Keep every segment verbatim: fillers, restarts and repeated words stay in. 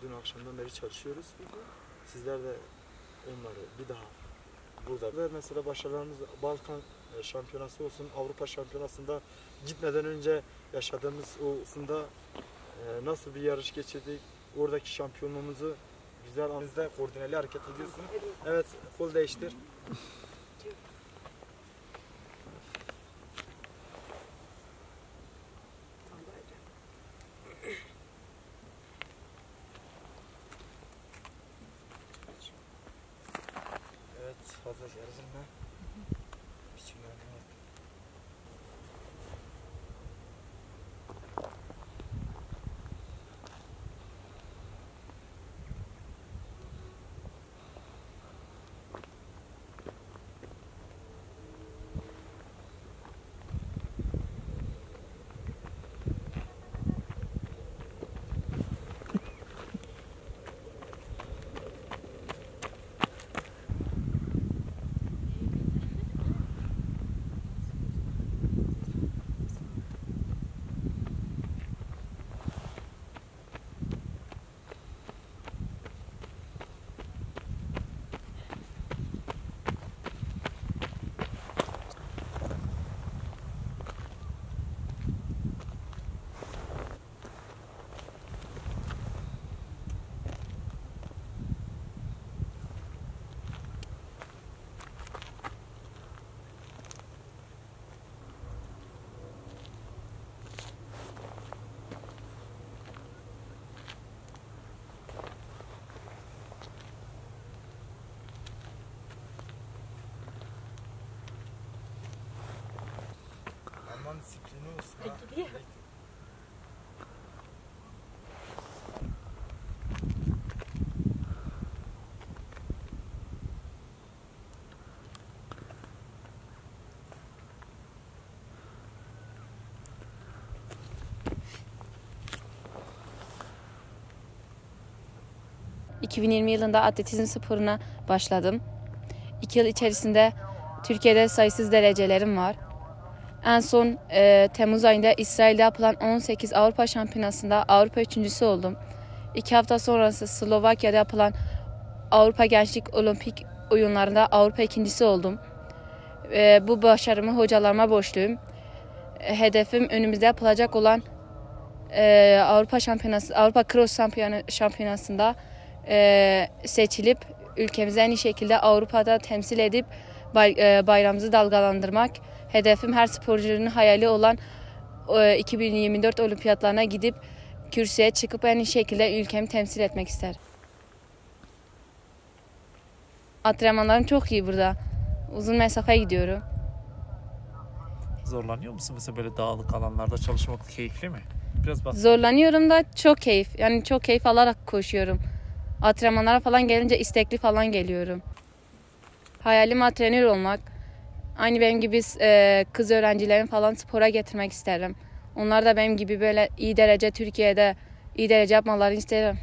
dün akşamdan beri çalışıyoruz. Sizler de onları bir daha burada. Ve mesela başarılarımız Balkan şampiyonası olsun, Avrupa şampiyonasında gitmeden önce yaşadığımız osunda nasıl bir yarış geçirdik, oradaki şampiyonluğumuzu güzel anınızda koordineli hareket ediyorsun. Evet, kol değiştir. Evet, fazla yarışma. Biçimlerine bak. Aman disiplini olsun ha. Gidiyor. iki bin yirmi yılında atletizm sporuna başladım. İki yıl içerisinde Türkiye'de sayısız derecelerim var. En son e, Temmuz ayında İsrail'de yapılan on sekiz Avrupa Şampiyonası'nda Avrupa üçüncüsü oldum. İki hafta sonrası Slovakya'da yapılan Avrupa Gençlik Olimpik Oyunlarında Avrupa ikincisi oldum. E, bu başarımı hocalarıma borçluyum. E, hedefim önümüzde yapılacak olan e, Avrupa Şampiyonası, Avrupa Cross Şampiyonası'nda e, seçilip ülkemizi en iyi şekilde Avrupa'da temsil edip bay, e, bayrağımızı dalgalandırmak. Hedefim her sporcunun hayali olan e, iki bin yirmi dört olimpiyatlarına gidip kürsüye çıkıp en iyi şekilde ülkemi temsil etmek isterim. Antrenmanlarım çok iyi burada. Uzun mesafe gidiyorum. Zorlanıyor musun mesela böyle dağlık alanlarda çalışmak keyifli mi? Biraz bahset. Zorlanıyorum da çok keyif. Yani çok keyif alarak koşuyorum. Antrenmanlara falan gelince istekli falan geliyorum. Hayalim antrenör olmak. Aynı benim gibi e, kız öğrencilerin falan spora getirmek isterim. Onlar da benim gibi böyle iyi derece Türkiye'de iyi derece yapmalarını isterim.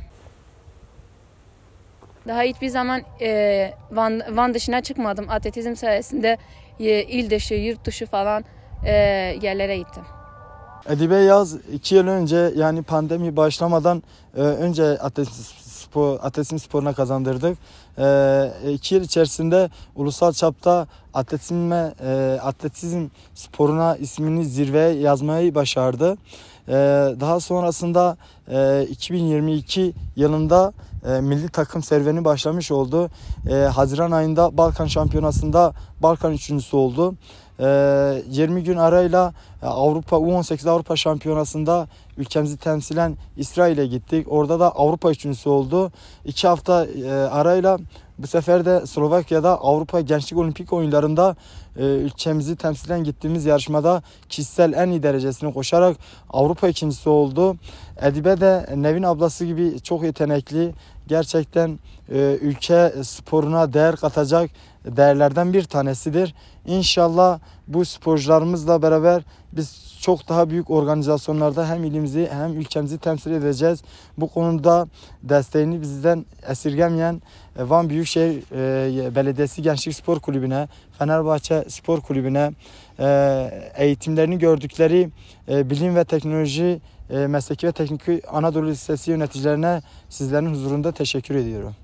Daha hiçbir zaman e, Van, Van dışına çıkmadım. Atletizm sayesinde e, il dışı, yurt dışı falan e, yerlere gittim. Edibe Yaz iki yıl önce, yani pandemi başlamadan e, önce atletizm, spor, atletizm sporuna kazandırdık. E, iki yıl içerisinde ulusal çapta atletizme, e, atletizm sporuna ismini zirveye yazmayı başardı. E, daha sonrasında e, iki bin yirmi iki yılında e, milli takım serüveni başlamış oldu. E, Haziran ayında Balkan Şampiyonası'nda Balkan üçüncüsü oldu. yirmi gün arayla Avrupa U on sekiz Avrupa Şampiyonası'nda ülkemizi temsilen İsrail'e gittik. Orada da Avrupa üçüncüsü oldu. İki hafta arayla bu sefer de Slovakya'da Avrupa Gençlik Olimpik Oyunları'nda ülkemizi temsilen gittiğimiz yarışmada kişisel en iyi derecesini koşarak Avrupa ikincisi oldu. Edibe de Nevin ablası gibi çok yetenekli, gerçekten ülke sporuna değer katacak değerlerden bir tanesidir. İnşallah bu sporcularımızla beraber biz çok daha büyük organizasyonlarda hem ilimizi hem ülkemizi temsil edeceğiz. Bu konuda desteğini bizden esirgemeyen Van Büyükşehir Belediyesi Gençlik Spor Kulübü'ne, Fenerbahçe Spor Kulübü'ne, eğitimlerini gördükleri bilim ve teknoloji e, Mesleki ve Teknik Anadolu Lisesi yöneticilerine sizlerin huzurunda teşekkür ediyorum.